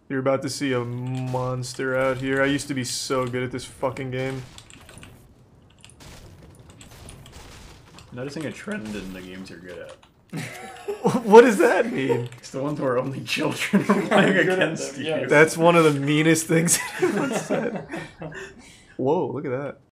You're about to see a monster out here. I used to be so good at this fucking game. Noticing a trend in the games you're good at. What does that mean? It's the ones where only children are playing against you. Yes. That's one of the meanest things anyone said. Whoa, look at that.